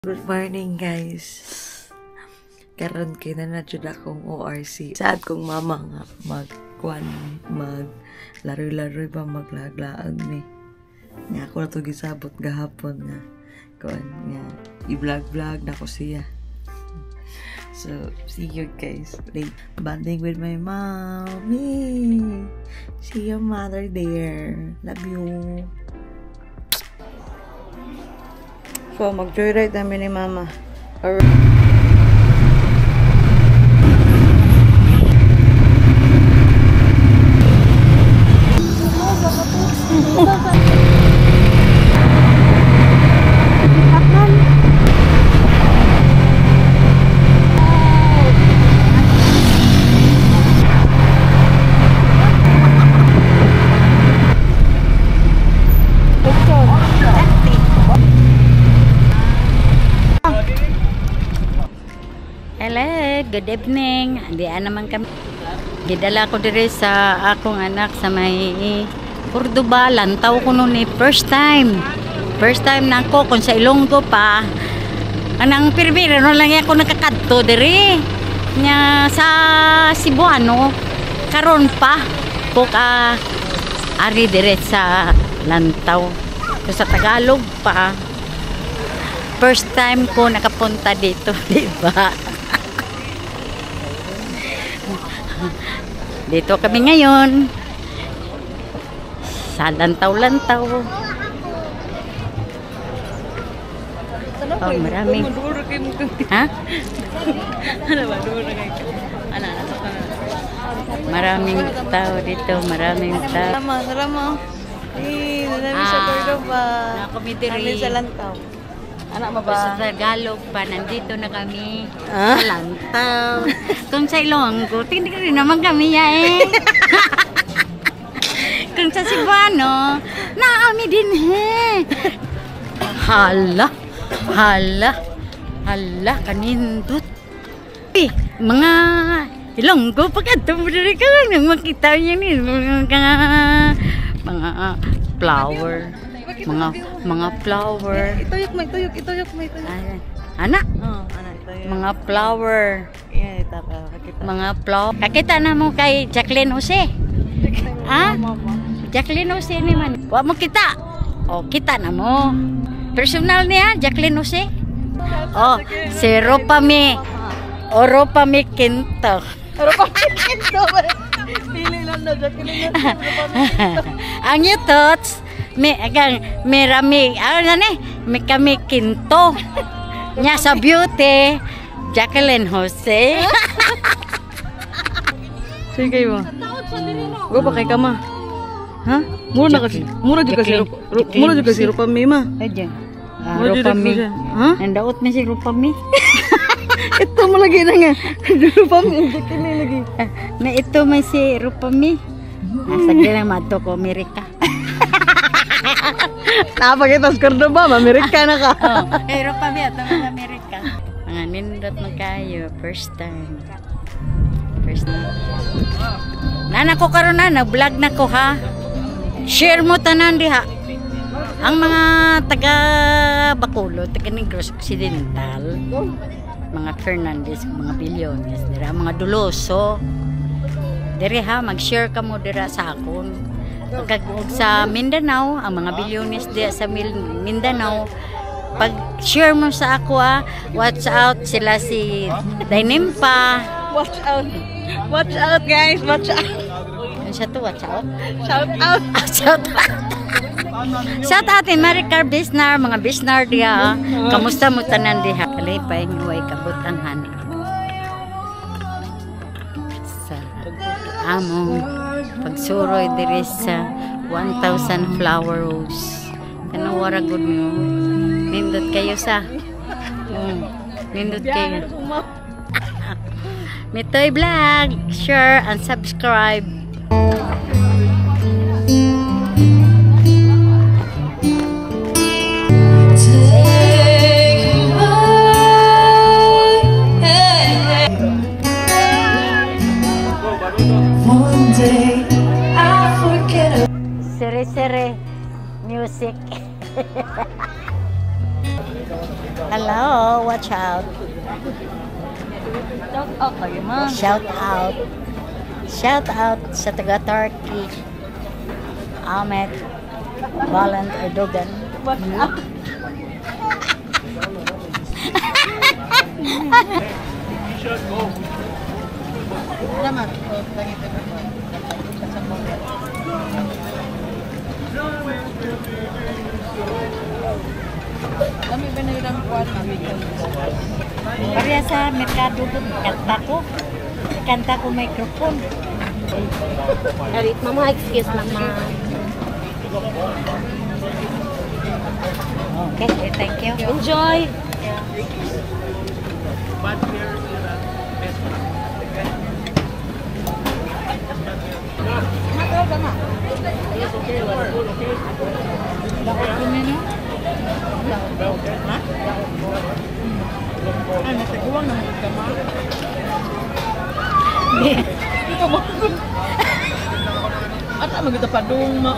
Good morning guys. Karon kina na jud akong ORC. Sad kong mama nga mag laro-laro ba maglaglaan ni. Nga ako na to gisabot gahapon nga kuan nga i-vlog na ko siya. So see you guys later. Bonding with my mommy. See your mother there. Love you. So, mag-joyride namin ni Mama. Hello, good evening. Diyan naman kami. Gidala ko dire sa akong anak sa may Cordoba. Lantaw ko noon first time. First time na ako kung sa Ilonggo pa. Anang pirmira no lang ako nakakadto dire. Nya sa Cebuano karon pa ko ka ari dire sa Lantaw. Sa Tagalog pa. First time ko nakapunta dito, di ba? Dito kami ngayon sa lantaw-lantaw. Oh, maraming. Ha? Maraming tao dito, maraming tao. Rama. Nalami sa Cordoba. Nalami sa Lantaw. Anak mo ba? Sa Tagalog pa, nandito na kami sa Lantaw. Kung sa Ilonggo, hindi rin naman kami ya Kung sa Cebuano, naami din Hala, kanindot. Mga Ilonggo, pagkatong mo rin ka lang, makita niya ni mga flower. Mga flower. Ituyok. Anak? Anak, ituyok. Mga flower. Yan, itapa. Mga flower. Kakita na mo kay Jacqueline Jose. Ha? Jacqueline Jose naman. Wa mo kita. O, kita na mo. Personal niya, Jacqueline Jose. O, si Ropami. O, Ropami Quinto. Ropami Quinto. Pili lang na, Jacqueline. Ang yutots, may rami, may kami Quinto. Nya sa beauty, Jacqueline Jose. Sige mo. Go pa kay kama. Ha? Mura kasi Ropami ma. Ayan. Ropami. Ha? Nandaot na si Ropami. Ito mo lagi na nga. Ropami, Jacqueline lagi. May ito may si Ropami. Nasa ganang mato ko, Amerika. Napakita sa Cordoba, Amerika na ka. Ropami at mga Amerika. Mga nindot mo kayo, first time. Nana ko karon na, nag-vlog na ko ha. Share mo tanan diha. Ang mga taga Bacolod, taga Negros Occidental, mga Fernandez, mga Bilyones, dira mga Duloso. Dire ha, mag-share ka mo dira sa akon. Pagkagug sa Mindanao, ang mga Bilyones dira sa Mindanao, pag-share mo sa ako watch out sila si Dainimpa. Watch out. Watch out guys, watch out. Ano siya to, watch out? Shout out. Shout out. Shout out in Maricar Bisnar, mga Bisnar diha. Kamusta mo tanan diha? Kalipay nga way kabutang hani. Sa among pagsuroy diri sa 1,000 flower rose. Kanang wara gud mo. Nindot kayo sa. Nindot kayo. Mitoy Vlog, share and subscribe. Sere music. Hello. Hello, watch out. Shout out kayo, ma. Shout out. Shout out sa taga Turkey. Ahmet Balan Erdogan. Naman. Kami ba na ilang kuwan kami? Parehas sa merkado ko, kanta ko microphone. Arit, mama, excuse mama. Okay, thank you. Enjoy. Ay, matiguang na mga kama. At ang magita pa duma.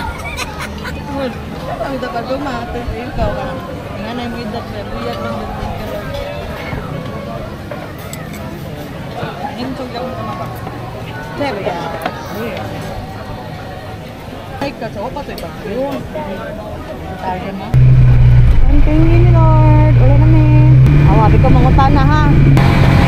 Ang magita pa duma. Ikaw ka. Nga na yung magita pa. Buyag lang din ka lang. Intog lang ka mapa. Sabi ka. Ay ka, sa opa ito ba? Yun. Tari mo. Thank you, Lord. Wala namin. Awabi ko mangutana ha.